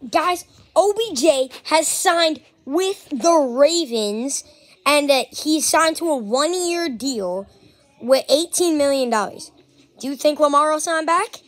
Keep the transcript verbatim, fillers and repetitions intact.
Guys, O B J has signed with the Ravens, and uh, he's signed to a one-year deal with eighteen million dollars. Do you think Lamar will sign back?